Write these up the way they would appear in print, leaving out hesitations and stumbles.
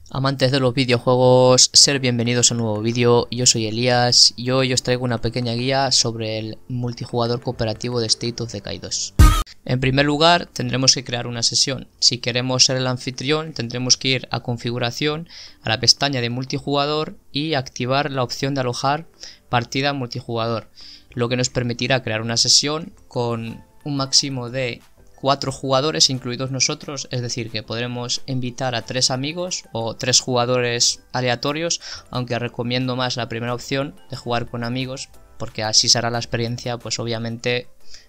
Amantes de los videojuegos, ser bienvenidos a un nuevo vídeo. Yo soy Elías y hoy os traigo una pequeña guía sobre el multijugador cooperativo de State of Decay 2. En primer lugar, tendremos que crear una sesión. Si queremos ser el anfitrión, tendremos que ir a configuración, a la pestaña de multijugador y activar la opción de alojar partida multijugador, lo que nos permitirá crear una sesión con un máximo de 4 jugadores incluidos nosotros, es decir que podremos invitar a 3 amigos o 3 jugadores aleatorios, aunque recomiendo más la primera opción de jugar con amigos porque así será la experiencia pues obviamente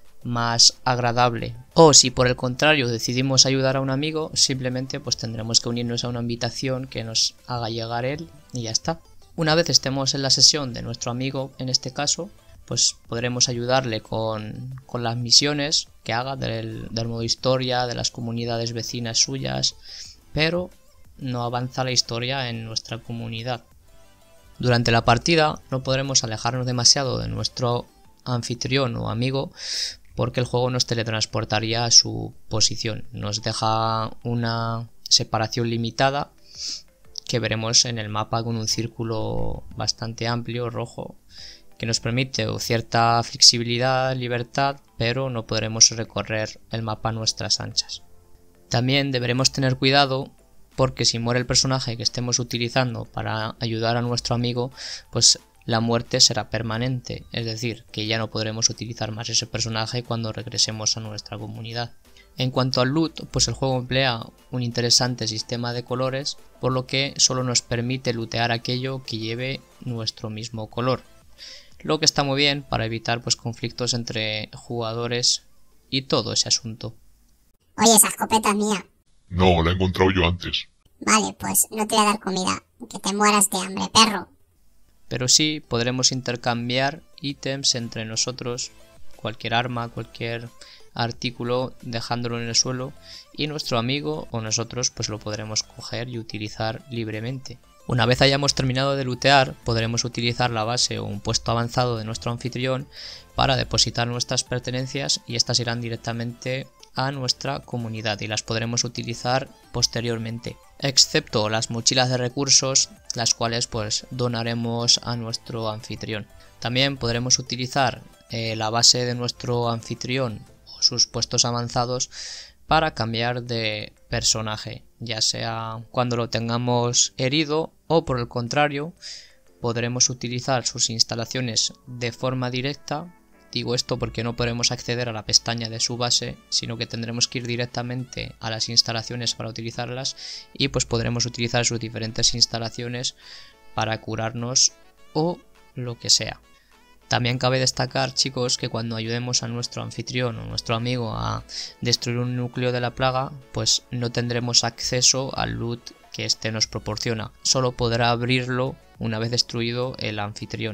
más agradable. O si por el contrario decidimos ayudar a un amigo, simplemente pues tendremos que unirnos a una invitación que nos haga llegar él y ya está. Una vez estemos en la sesión de nuestro amigo, en este caso, pues podremos ayudarle con las misiones que haga del modo historia, de las comunidades vecinas suyas, pero no avanza la historia en nuestra comunidad. Durante la partida no podremos alejarnos demasiado de nuestro anfitrión o amigo porque el juego nos teletransportaría a su posición. Nos deja una separación limitada que veremos en el mapa con un círculo bastante amplio, rojo, que nos permite cierta flexibilidad, libertad, pero no podremos recorrer el mapa a nuestras anchas. También deberemos tener cuidado porque si muere el personaje que estemos utilizando para ayudar a nuestro amigo, pues la muerte será permanente, es decir, que ya no podremos utilizar más ese personaje cuando regresemos a nuestra comunidad. En cuanto al loot, pues el juego emplea un interesante sistema de colores, por lo que solo nos permite lootear aquello que lleve nuestro mismo color. Lo que está muy bien para evitar pues conflictos entre jugadores y todo ese asunto. Oye, esa escopeta es mía. No, la he encontrado yo antes. Vale, pues no te voy a dar comida. Que te mueras de hambre, perro. Pero sí podremos intercambiar ítems entre nosotros, cualquier arma, cualquier artículo, dejándolo en el suelo, y nuestro amigo o nosotros pues lo podremos coger y utilizar libremente. Una vez hayamos terminado de lootear, podremos utilizar la base o un puesto avanzado de nuestro anfitrión para depositar nuestras pertenencias y estas irán directamente a nuestra comunidad y las podremos utilizar posteriormente, excepto las mochilas de recursos, las cuales pues donaremos a nuestro anfitrión. También podremos utilizar la base de nuestro anfitrión o sus puestos avanzados para cambiar de personaje, ya sea cuando lo tengamos herido o por el contrario podremos utilizar sus instalaciones de forma directa. Digo esto porque no podremos acceder a la pestaña de su base, sino que tendremos que ir directamente a las instalaciones para utilizarlas y pues podremos utilizar sus diferentes instalaciones para curarnos o lo que sea. También cabe destacar, chicos, que cuando ayudemos a nuestro anfitrión o nuestro amigo a destruir un núcleo de la plaga, pues no tendremos acceso al loot que éste nos proporciona. Solo podrá abrirlo una vez destruido el anfitrión.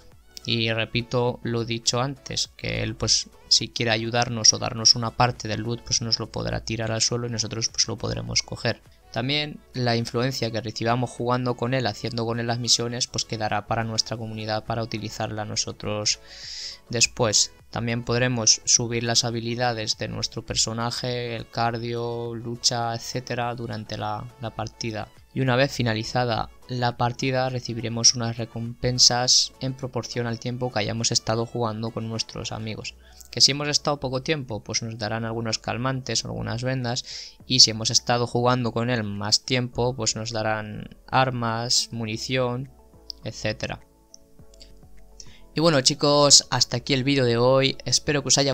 Y repito lo dicho antes, que él pues si quiere ayudarnos o darnos una parte del loot pues nos lo podrá tirar al suelo y nosotros pues lo podremos coger. También la influencia que recibamos jugando con él, haciendo con él las misiones, pues quedará para nuestra comunidad para utilizarla nosotros después. También podremos subir las habilidades de nuestro personaje, el cardio, lucha, etcétera, durante la partida. Y una vez finalizada la partida recibiremos unas recompensas en proporción al tiempo que hayamos estado jugando con nuestros amigos. Que si hemos estado poco tiempo pues nos darán algunos calmantes o algunas vendas, y si hemos estado jugando con él más tiempo pues nos darán armas, munición, etcétera. Y bueno chicos, hasta aquí el vídeo de hoy, espero que os haya